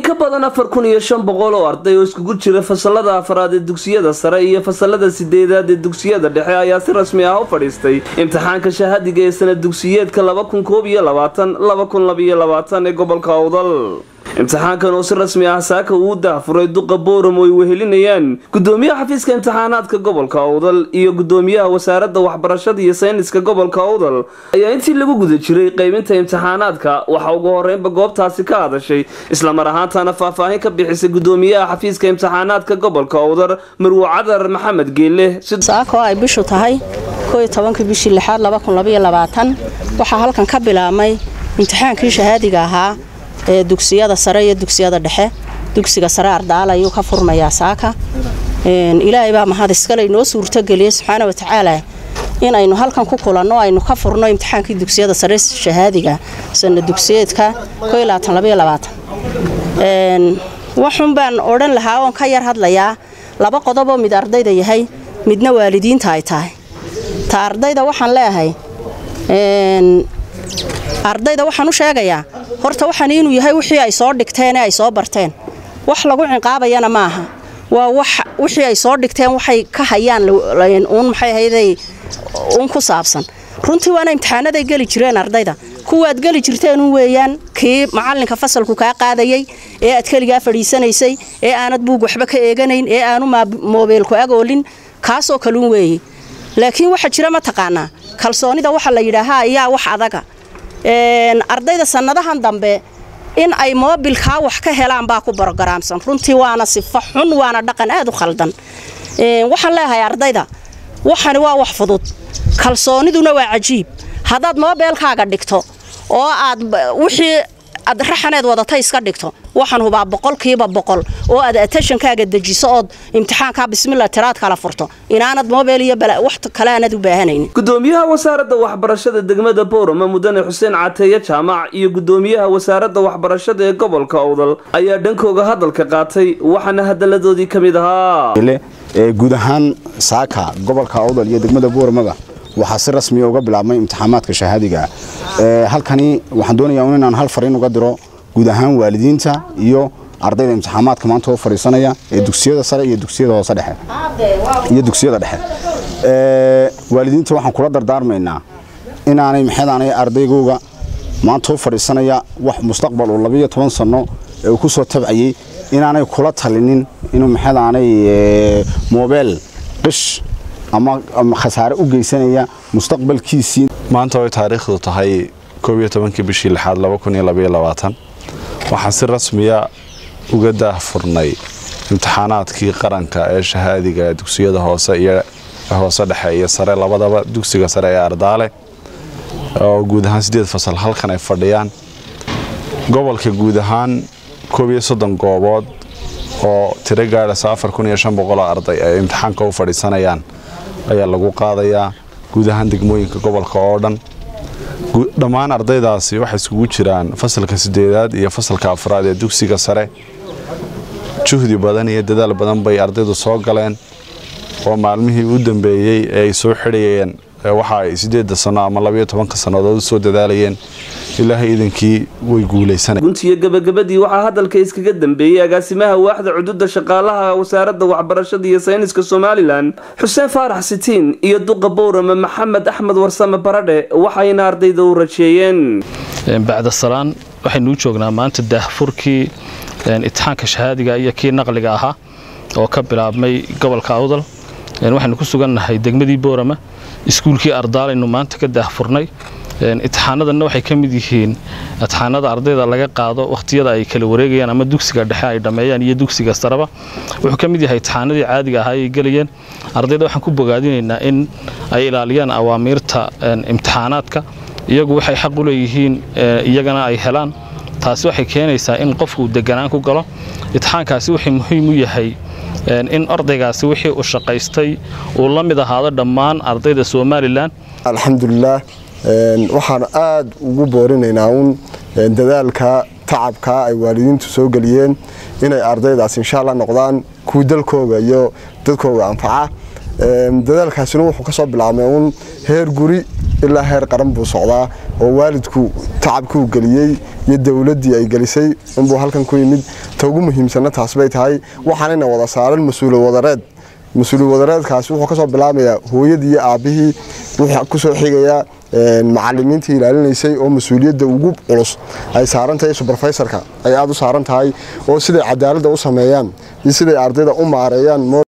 ka badan 4500 oo arday oo isku jira fasalada afraad ee dugsiyada sare iyo fasalada 8aad ee dugsiyada dhexe ayaa si rasmi ah u fadhiistay imtixaanka shahaadiga ee sanad dugsiyeedka 2021-2022 ee gobolka Awdal. imtixaankan oo si rasmi ah saaka uu daahfuray duqa Booramo ay wehelinayaan gudoomiyaha xafiiska imtixaanaadka gobolka Awdal iyo gudoomiyaha wasaaradda waxbarashada iyo sayniska gobolka Awdal ayaa intii lagu guda jiray qaybinta imtixaanaadka waxa ugu horeynba goobtaasi ka hadashay isla mar ahaantaana faahfaahin ka bixisay gudoomiyaha xafiiska imtixaanaadka gobolka Awdal Marwo Cadar Maxamed Geelle. saako ay bishu tahay 11 bishii 6 2022 waxa halkan ka bilaabmay imtixaankii shahaadiga ahaa ee dugsiyada sare iyo dugsiyada dhexe. dugsiga sare Ardaal ayuu ka furmayaa saaka. Ilaahay baa mahad iska leh inoo suurto geliyay subxaanahu wa ta'aala in aynu halkan ku kulanno aynu ka furno imtixaankii dugsiyada sare shahaadiga sanad dugsiyeedka 2022. waxun baan oran lahaa oo ka yar hadlayaa laba qodob oo mid ardayda yahay midna waalidiinta ay tahay. ta ardayda waxaan leeyahay ardayda waxaan u sheegayaa horta waxaan inuu yahay wixii ay soo dhigteen ay soo barteen wax lagu ciqaabayana maaha waa wixii ay soo dhigteen waxay ka hayaan maxay hayday ku saabsan runtii waana imtixaanada gali jireen ardayda kuwaad gali jirteen weeyaan kii macalinka fasalku ka qaadayay ee aad kaliga fadhiisanaysay ee aanad buug waxba ka eeganayn ee aanu mobilku agoolin kaasoo kalun weeyay laakiin waxa jira ma taqaanaa kalsoonida waxa la yiraahaa ayaa wax adaga ardayda sanadahan dambe in ay mobilka wax ka helaan baa ku barogaraamsan runtii waana sifa xun waana dhaqan aad u khaldan. waxaan leeyahay ardayda waxani waa wax fudud kalsooniduna waa cajiib hadaad mobilkaaga dhigto oo aad wixii aad raxaneed wadatay iska dhigto waxaan hubaa 100% oo aad attention-kaaga dajiso oo imtixaanka bismillah tiraad kala furto inaanad mobil iyo wax kale aanad u baahanayn. gudoomiyaha wasaaradda waxbarashada degmada Booramo Mudane Xuseen Cateeye Jaamac iyo gudoomiyaha wasaaradda waxbarashada ee gobolka Awdal ayaa dhankooga hadalka qaatay waxana hadaladoodii kamid ahaa guud ahaan saaka gobolka Awdal iyo degmada Booramo waxa si rasmi ah uga bilaabmay imtixaanaadka shahaadiga halkani waxaan doonayaa inaan hal fariin uga diro guud ahaan waalidiinta iyo ardayda imtixaanaadka maanta oo fariisanaya ee dugsiyada sare iyo dugsiyada hoose dhexe iyo dugsiyada dhexe waalidiinta waxaan kula dardaarmaynaa inaanay maxadanay ardaygooga maanta oo fariisanaya wax mustaqbal oo 12 sano ee ku soo tabcayay inaanay kula talinin inuu maxadanay mobile qish ama khasaare u geysanaya mustaqbalkiisii maanta oo taariikhdu tahay 11 bishii 6 2022 waxaan si rasmi ah uga daahfurnay imtixaanaadkii qaranka ee shahaadiga dugsiyada hoose iyo hoose dhexe iyo sare labadaba dugsiga sare ee Ardaale oo guud ahaan 8 fasal halkan ay fadhiyaan gobolka guud ahaan 30 goobood oo tiro gaaraysa 4500 arday ay imtixaanka u fadhiisanayaan ayaa lagu qaadayaa guud ahaan degmooyinka gobolka oo dhan dhammaan ardaydaasi waxay isugu jiraan fasalka 8aad iyo fasalka afraad ee dugsiga sare juhdi badan iyo dadaal badan bay ardaydu soo galeen oo maalmihii u dambeeyay ay soo xiriyeen waxa ay 8 sano ama 12 sanadood soo dadaalayeen ilaahay idinkii way guuleysanay guntiga gabagabadii waxa hadalka iskaga dambeeyay agaasimaha waaxda xuduudda shaqaalaha wasaaradda waxbarashada iyo sayniska Soomaaliland Xuseen Faarax Sitiin iyo duqa Booramo Maxamed Axmed Warsame Baradhe waxayna ardayda u rajeeyeen bacda salaan waxaynu joognaa maanta daahfurkii imtixaanka shahaadiga iyo kii naqliga ahaa oo ka bilaabmay gobolka Awdal waxaynu ku sugannahay degmadii Booramo iskuulkii Ardaal aynu maanta ka daahfurnay imtixaanadana waxay ka mid yihiin imtixaanada ardayda laga qaado waqtiyada ay kala wareegayaan ama dugsiga dhexe ay dhameeyaan iyo dugsiga saraba wuxuu ka mid yahay imtixaanadii caadiga ahaa ay galayeen ardayda waxaan ku bogaadinaynaa in ay ilaaliyaan awaamirta imtixaanaadka iyagu waxay xaq u leeyihiin iyagana ay helaan taasi waxay keenaysaa in qofku deganaan ku galo imtixaankaasi wuxuu muhiim u yahay in ardaygaasi wixii uu shaqaystay uu la mid ahaado dhammaan ardayda Soomaaliland. alxamdulillah waxaan aad ugu boorinaynaa dadaalka tacabka ay waalidiintu soo galiyeen inay ardaydaas insha Allah noqdaan ku dalkooga iyo dadkooga anfaca dadaalkaasina wuxuu ka soo bilaabmay heer guri ilaa heer qaran buu socdaa oo waalidku tacabku galiyay iyo dawladii ay galisay inuu halkan ku yimid ugu muhiimsan taas bay tahay waxaanayna wada saaran mas'uul wadareedkaasi wuxuu ka soo bilaabaya hooyadii iyo aabihii wuxuu ku soo xigaya macallimiintii ilaalinaysay oo mas'uuliyadda ugu culus ay saaran tahay supervisorka ay aad u saaran tahay oo sida cadaaladda u sameeyaan iyo sida ardayda u maareeyaan